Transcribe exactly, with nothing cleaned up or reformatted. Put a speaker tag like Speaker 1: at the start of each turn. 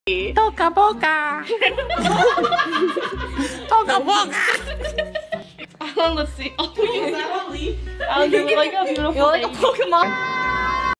Speaker 1: ToCa BocA. ToCa BocA.
Speaker 2: Let's see. Oh, use that one, Lee. I'll do it like a beautiful. You're like a Pokemon.